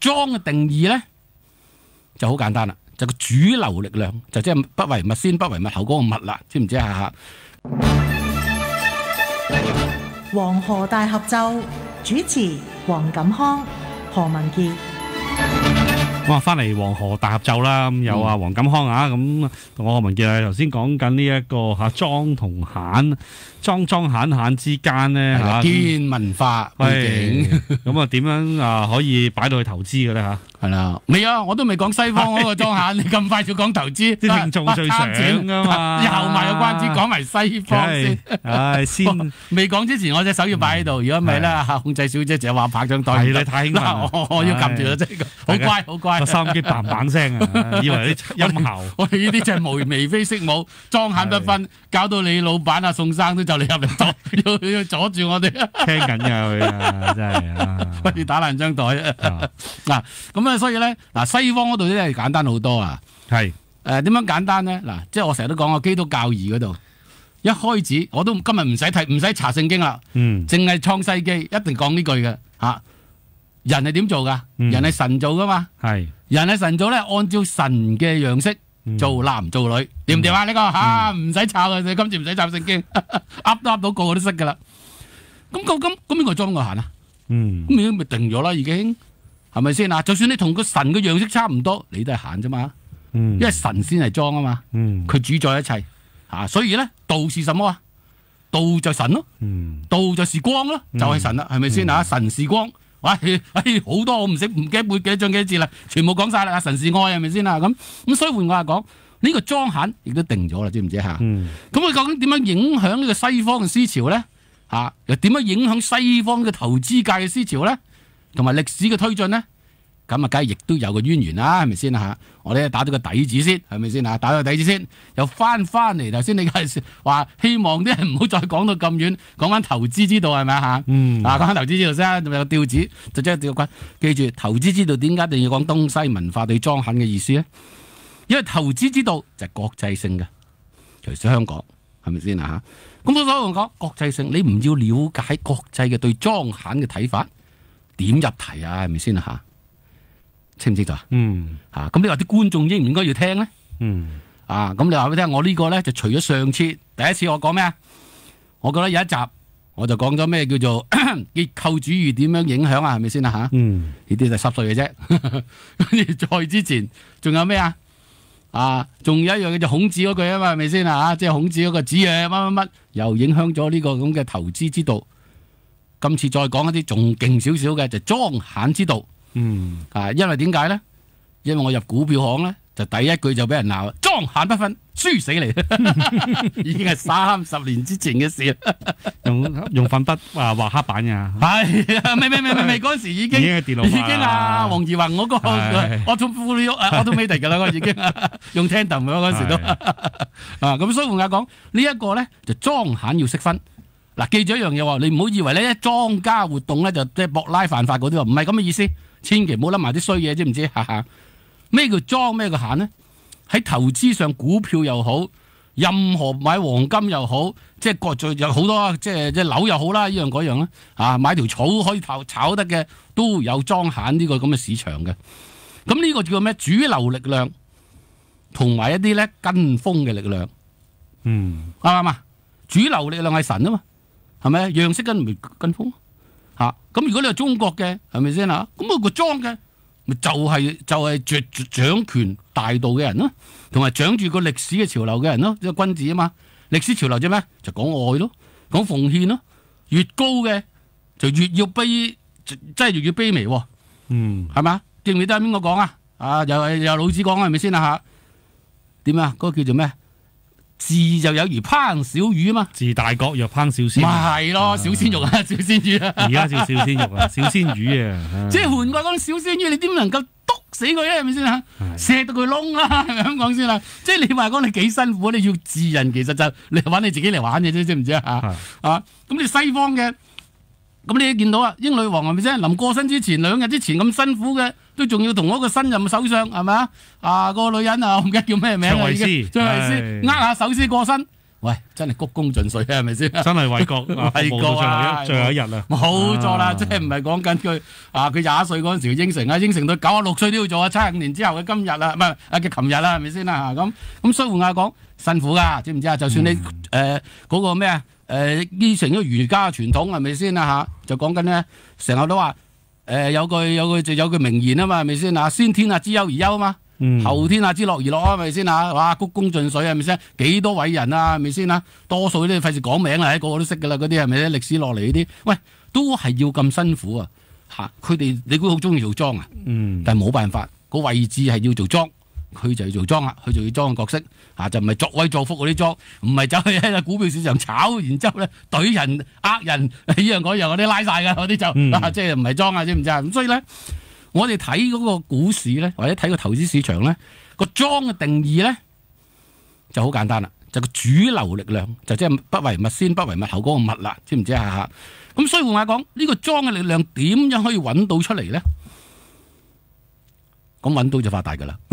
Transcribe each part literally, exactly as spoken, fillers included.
莊嘅定義咧就好簡單啦，就個主流力量就即係不為物先，不為物後嗰個物啦，知唔知啊？ 黃河大合奏主持黃錦康、何文傑。 哇！翻嚟黃河大合奏啦，咁有啊黃錦康啊，咁同我何文傑啊頭先講緊呢一個嚇莊同閒，莊莊閒閒之間咧嚇， 見文化背景， 咁啊點樣啊可以擺到去投資嘅咧嚇？ 係啦，未啊，我都未講西方嗰個莊閒，你咁快就講投資， 啲聽眾最想噶嘛， 又賣個關子，講埋西方先。 唉，先未講之前，我隻手要擺喺度，如果唔係咧，控制小姐就話拍張袋。 係你太興奮， 我我要撳住啦，真係好乖，好乖。 個收音機嘭嘭聲啊，以為啲音效。 我哋呢啲就係無眉飛色舞，莊閒不分，搞到你老闆啊宋生都就嚟入嚟阻，要要阻住我哋。 聽緊㗎佢啊，真係啊， 不如打爛張袋啊！嗱，咁啊，所以咧，嗱西方嗰度咧係簡單好多啊。 係誒點樣簡單咧？嗱，即係我成日都講個基督教義嗰度，一開始我都今日唔使睇，唔使查聖經啦， 嗯， 淨係創世記一定講呢句嘅嚇。人係點做噶？人係神做噶嘛？係人係神做咧，按照神嘅樣式做男做女，掂唔掂啊？呢個嚇唔使抄嘅，你今次唔使抄聖經，噏都噏到個個都識噶啦。咁咁咁咁邊個裝個閒啊？嗯，咁已經咪定咗啦，已經係咪先啊？就算你同個神嘅樣式差唔多，你都係閒啫嘛。嗯，因為神先係裝啊嘛。嗯，佢主宰一切嚇，所以咧道是什麼啊？道就神咯。嗯，道就是光咯，就係神啦，係咪先啊？神是光。喂，哎，好多我唔識，唔記得背幾多章幾多字啦，全部講晒啦。神是愛係咪先啊？咁咁所以換句話講，呢個莊閒亦都定咗啦，知唔知嚇？嗯，咁佢究竟點樣影響呢個西方嘅思潮咧？嚇，又點樣影響西方嘅投資界嘅思潮咧？同埋歷史嘅推進咧？咁啊，梗係亦都有個淵源啦，係咪先嚇？我哋打咗個底子先，係咪先嚇？打咗個底子先，又翻翻嚟頭先，你係話希望啲人唔好再講到咁遠，講翻投資之道係咪啊嚇？嗯，啊講翻投資之道先，仲有個調子，就即係調骨。記住，投資之道點解一定要講東西文化對莊閒嘅意思咧？因為投資之道就係國際性嘅，除咗香港係咪先啊嚇？咁所以我講國際性，你唔要了解國際嘅對莊閒嘅睇法，點入題啊？係咪先啊嚇？清唔清楚啊？嗯，嚇咁你話啲觀眾應唔應該要聽咧？嗯，啊咁你話俾我聽，我呢個咧就除咗上次第一次我講咩啊？我覺得有一集我就講咗咩叫做結構主義點樣影響啊？係咪先啊嚇？嗯，呢啲就濕碎嘅啫。跟住再之前仲有咩啊？啊，仲有一樣嘢就孔子嗰句啊嘛，係咪先啊？即係孔子嗰個子曰乜乜乜，又影響咗呢個咁嘅投資之道。今次再講一啲仲勁少少嘅就莊閒之道。嗯，啊，因為點解咧？因為我入股票行咧，就第一句就俾人鬧，莊閒不分，輸死你，已經係三十年之前嘅事。 用用粉筆啊畫黑板㗎， 係啊，未未未未未嗰陣時已經已經係電腦，已經啊，黃義宏嗰個我做副理啊，我都未提㗎啦，我已經用 Tandem 嗰陣時都啊，咁所以換句講，呢一個咧就莊閒要識分。嗱，記住一樣嘢喎，你唔好以為咧莊家活動咧就即係博拉犯法嗰啲喎，唔係咁嘅意思。千祈唔好諗埋啲衰嘢，知唔知？哈哈，咩叫莊？咩叫閒呢？喺投資上，股票又好，任何買黃金又好，即係各種有好多，即係即係樓又好啦，呢樣嗰樣啦。啊，買條草可以炒炒得嘅，都有莊閒呢個咁嘅市場嘅。咁呢個叫做咩？主流力量同埋一啲咧跟風嘅力量。嗯，啱唔啱啊？主流力量係神啊嘛，係咪？樣式跟唔跟風？吓、啊、咁如果你係中國嘅，係咪先啊？咁、那個莊嘅咪就係、是、就係、是、掌掌權大道嘅人咯，同埋掌住個歷史嘅潮流嘅人咯，即係君子啊嘛。歷史潮流啫咩？就講愛咯，講奉獻咯。越高嘅就越要卑，即係越要卑微、哦。嗯，係嘛？記唔記得邊個講啊？啊，又係又老子講係咪先啊？吓，點啊？嗰、那個叫做咩？自就有如烹小魚啊嘛，自大國若烹小鮮，咪係咯，小鮮肉啊，小鮮魚啊，而家叫小鮮肉啊，小鮮魚啊，即係換句講，小鮮魚你點能夠篤死佢咧？係咪先啊？錫到佢窿啦，係咪咁講先啦？即係你話講你幾辛苦，你要治人，其實就你揾你自己嚟玩嘅啫，知唔知啊？啊，咁你西方嘅，咁你見到啊，英女王係咪先？臨過身之前兩日之前咁辛苦嘅，都仲要同嗰個新任首相係咪啊？啊，個女人啊，我唔記得叫咩名啊，已經張慧思握下手先過身， 喂，真係鞠躬盡瘁啊，係咪先？ 真係為國啊， 為國啊， 最後一日啦， 冇錯啦，即係唔係講緊佢啊？佢廿一歲嗰陣時應承啊，應承到九啊六歲都要做啊，七十五年之後嘅今日啦，唔係啊嘅琴日啦，係咪先啦？咁咁所以換句講，辛苦噶，知唔知啊？就算你誒嗰個咩啊誒依成咗儒家嘅傳統係咪先啦嚇？就講緊咧，成日都話誒有句有句就有句名言啊嘛，係咪先啊？先天下之憂而憂啊嘛。後天下之樂而樂啊，係咪先啊？哇，鞠躬盡瘁係咪先？幾多偉人啊，係咪先啊？多數啲費事講名啦，個個都識噶啦，嗰啲係咪咧？歷史落嚟呢啲，喂，都係要咁辛苦啊！吓，佢哋你估好中意做莊啊？嗯，但係冇辦法，個位置係要做莊，佢就要做莊啦，佢就要莊嘅角色，吓就唔係作威作福嗰啲莊，唔係走去喺股票市場炒，然之後咧懟人、呃人，呢樣嗰樣嗰啲拉晒噶，嗰啲就、嗯啊、即係唔係莊啊？知唔知啊？咁所以咧。我哋睇嗰個股市咧，或者睇個投資市場咧，個莊嘅定義咧就好簡單啦，就個主流力量就即係不為物先，不為物後嗰個物啦，知唔知啊？咁所以換話講，呢個莊嘅力量點樣可以揾到出嚟咧？咁揾到就發達噶啦，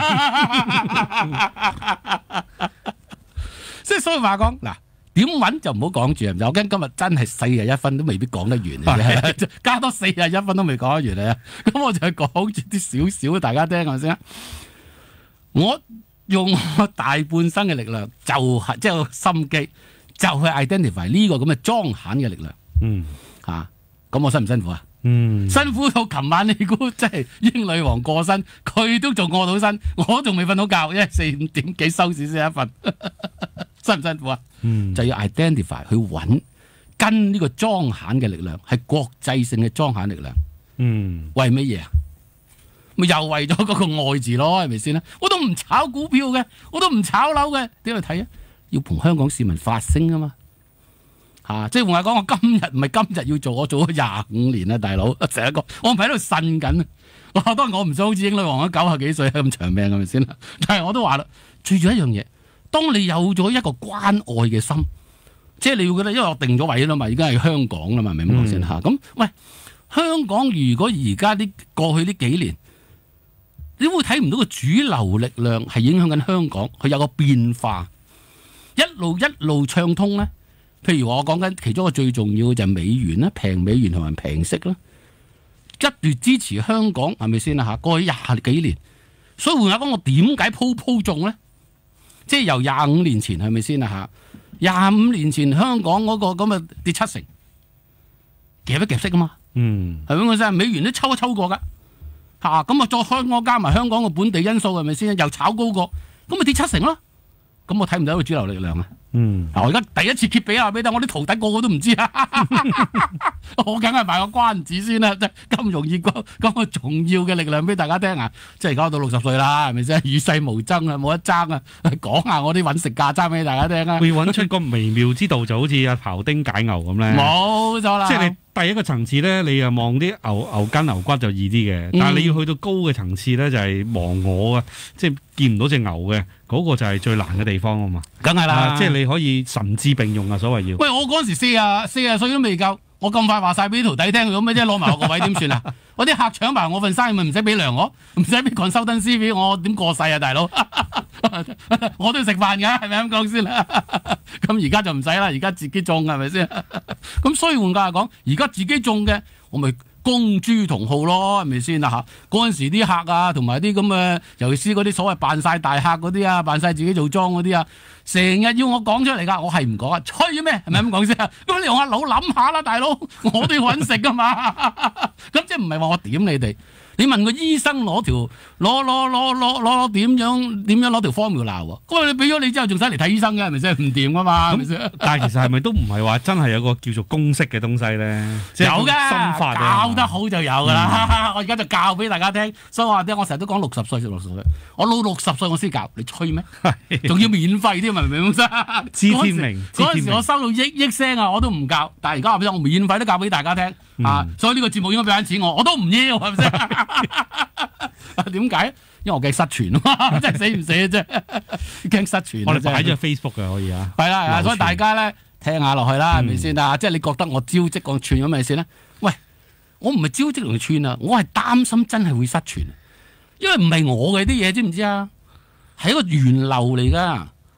即係所以話講嗱。點揾就唔好講住，我驚今日真係四十一分都未必講得完，加多四十一分都未講得完啊！咁我就係講住啲少少，大家聽下先。我用我大半生嘅力量，就係即係個心機，就去 identify 呢個咁嘅莊閒嘅力量。嗯，吓、啊，咁我辛唔辛苦啊？嗯，辛苦到琴晚你估即係英女王過身，佢都仲過到身，我仲未瞓到覺，因為四五點幾收市先一瞓。辛唔辛苦啊？嗯、就要 identify 去揾跟呢個莊閒嘅力量，係國際性嘅莊閒力量。嗯，為乜嘢啊？咪又為咗嗰個愛字咯，係咪先咧？我都唔炒股票嘅，我都唔炒樓嘅，點去睇啊？要同香港市民發聲啊嘛！吓、啊，即係換句講，我今日唔係今日要做，我做咗廿五年啦，大佬，成日講，我唔係喺度呻緊啊！當然我唔想好似英女王咁九十幾歲咁長命，係咪先啦？但係我都話啦，最重要一樣嘢。當你有咗一個關愛嘅心，即係你要覺得，因為我定咗位啦嘛，而家係香港啦嘛，明唔明講先吓？咁、嗯、喂，香港如果而家啲過去呢幾年，你會睇唔到個主流力量係影響緊香港，佢有個變化，一路一路暢通咧。譬如我講緊其中一個最重要嘅就係美元啦，平美元同埋平息啦，一直支持香港係咪先啦吓？過去廿幾年，所以換下講，我點解鋪鋪中咧？即係由廿五年前係咪先啊吓？廿五年前香港嗰個咁啊跌七成，夾一夾息啊嘛，嗯，係咪我真係美元都抽一抽過噶吓？咁啊再開我加埋香港嘅本地因素係咪先？又炒高過，咁咪跌七成咯？咁我睇唔到一個主流力量啊！嗯，嗱，我而家第一次揭俾阿俾，但我啲徒弟個個都唔知啊！我梗係賣個關子先啦，即係咁容易講講個重要嘅力量俾大家聽啊！即係而家到六十歲啦，係咪先？與世無爭啊，冇得爭啊！講下我啲揾食價爭俾大家聽啊！ 會揾出個微妙之道，就好似阿庖丁解牛咁咧。 冇錯啦！ 即係你第一個層次咧，你又望啲牛牛筋牛骨就易啲嘅，但係你要去到高嘅層次咧，就係忘我啊！即係見唔到隻牛嘅。嗰、那個就係最難嘅地方啊嘛， 梗係啦， 啊、即係你可以神智並用啊，所謂要。 喂，我嗰陣時四啊四啊歲都未夠，我咁快話晒俾啲徒弟聽，咁咩啫？攞埋我個位點算啊？我啲客搶埋我份生意，咪唔使俾糧我，唔使俾 consultant C V，我點過世啊，大佬？我都要食飯㗎，係咪咁講先啦？咁而家就唔使啦，而家自己種係咪先？咁所以換句話講，而家自己種嘅，我咪。公諸同好咯，係咪先啊？嚇，嗰陣時啲客啊，同埋啲咁嘅，尤其是嗰啲所謂扮晒大客嗰啲啊，扮晒自己做莊嗰啲啊，成日要我講出嚟㗎，我係唔講啊，吹咩？係咪咁講先啊？咁你用下腦諗下啦，大佬，我都要揾食㗎嘛。咁即係唔係話我點你哋？你問個醫生攞條攞攞攞攞攞點樣點樣攞條 formula 喎？咁你俾咗你之後，仲使嚟睇醫生嘅係咪先？唔掂㗎嘛，係咪先？ 但係其實係咪都唔係話真係有個叫做公式嘅東西咧？ 有嘅，心法教得好就有㗎啦。嗯、我而家就教俾大家聽，所以我話啲我成日都講六十歲就六十歲，我老六十歲我先教，你吹咩？仲要免費添，明唔明先？ 知天命， 嗰陣時我收到億億聲啊，我都唔教，但係而家話俾我免費都教俾大家聽。嗯、啊！所以呢個節目應該俾翻錢我，我都唔要，係咪先？點解？因為我驚失傳啊嘛，真係死唔死啊！啫，驚失傳。 我哋擺咗 Facebook 嘅可以啊。 係啦，係啦，所以大家咧聽下落去啦，係咪先啊？即係你覺得我招積我串咗咩先咧？喂，我唔係招積同串啊，我係擔心真係會失傳，因為唔係我嘅啲嘢，知唔知啊？係一個源流嚟噶，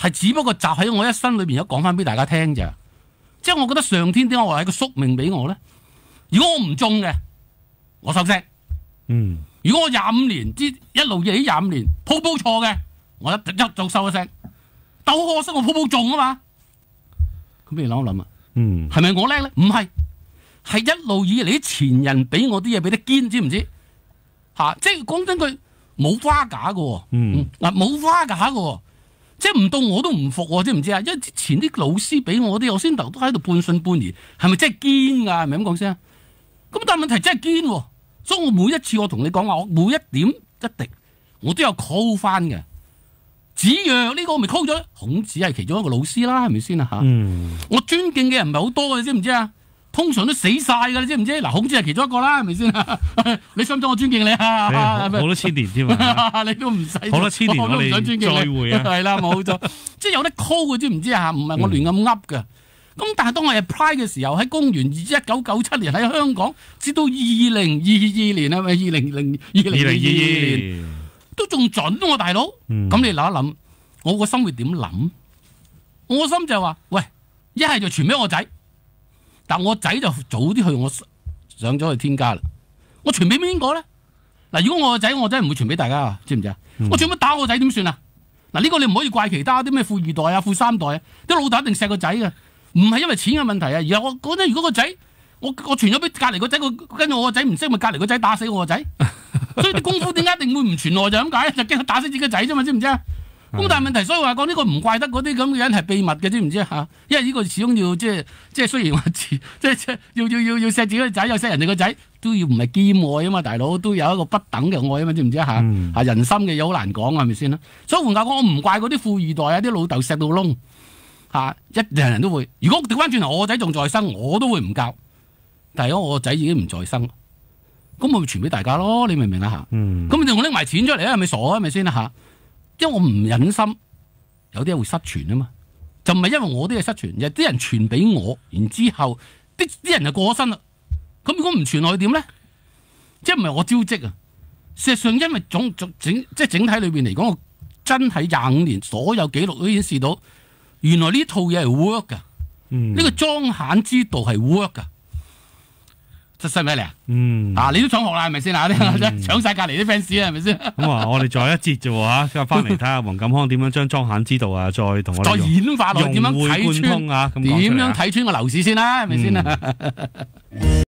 係只不過集喺我一生裏邊有講翻俾大家聽咋。即係我覺得上天點解話係個宿命俾我咧？如果我唔中嘅，我收聲。 嗯。 如果我廿五年之一路以嚟廿五年鋪鋪錯嘅，我一一早收一聲。但好可惜我鋪鋪中啊嘛。咁你諗一諗啊？ 嗯。係咪我叻咧？唔係，係一路以嚟啲前人俾我啲嘢俾得堅，知唔知？吓、啊，即係講真句，冇花假嘅。嗯。嗱，冇花假嘅，即係唔到我都唔服，知唔知啊？因為之前啲老師俾我啲，我先頭都喺度半信半疑，係咪真係堅噶？係咪咁講先？咁但係問題真係堅，所以我每一次我同你講話，我每一點一滴，我都有 call 翻嘅。子曰呢個我咪 call 咗，孔子係其中一個老師啦，係咪先啊？吓、嗯，我尊敬嘅人唔係好多嘅，你知唔知啊？通常都死晒噶，你知唔知？嗱，孔子係其中一個啦，係咪先？你想唔想我尊敬你啊？好多千年添啊！ 你都唔使好多千年，我都唔想尊敬你。再會啊！ 係啦，冇錯，即係有得 call 嘅，知唔知啊？唔係我亂咁噏嘅。咁、嗯、但係當我 apply 嘅時候，喺公元一九九七年喺香港，至到二零二二年係咪？二零零二零二二年都仲準喎，大佬。咁、嗯、你諗一諗，我個心會點諗？我個心就係話：喂，一係就傳俾我仔。但我仔就早啲去，我上咗去天家啦。我傳俾邊個咧？嗱，如果我個仔，我真係唔會傳俾大家啊，知唔知啊？嗯、我傳乜打我個仔點算啊？嗱，呢個你唔可以怪其他啲咩富二代啊、富三代啊，啲老豆一定錫個仔嘅，唔係因為錢嘅問題啊，而係我覺得如果個仔，我我傳咗俾隔離個仔，跟住我個仔唔識，咪隔離個仔打死我個仔。所以啲功夫點解一定會唔傳落就咁解？就驚佢打死自己個仔啫嘛，知唔知啊？咁但係問題，所以話講呢個唔怪得嗰啲咁嘅人係秘密嘅，知唔知啊？因為呢個始終要即係即係雖然話即係即係要要要要錫自己個仔，又錫人哋個仔，都要唔係兼愛啊嘛，大佬都有一個不等嘅愛啊嘛，知唔知啊？嚇、嗯、人心嘅嘢好難講係咪先啦？所以換句講，我唔怪嗰啲富二代啊，啲老豆錫到窿嚇，一人人都會。如果調翻轉頭，我個仔仲在生，我都會唔教。但係如果我個仔已經唔在生，咁我咪傳俾大家咯，你明唔明啊？嚇、嗯，咁你仲拎埋錢出嚟啊？係咪傻啊？係咪先啦嚇？因為我唔忍心有啲嘢會失傳啊嘛，就唔係因為我啲嘢失傳，而係啲人傳俾我，然之後啲啲人就過咗身啦。咁如果唔傳落去點咧？即係唔係我招積啊？事實上，因為總總整即係整體裏邊嚟講，我真係廿五年所有記錄都顯示到，原來呢套嘢係 work 噶。呢、嗯呢個莊閒之道係 work 噶。出身咩嚟啊？嗯，啊，你都想學啦，係咪先啊？搶晒隔離啲 fans 啊，係咪先？咁啊，我哋再一節啫喎嚇，翻嚟睇下黃錦康點樣將莊閒之道啊，再同我哋再演化落，點樣睇穿啊？點樣睇穿個樓市先啦，係咪先啊？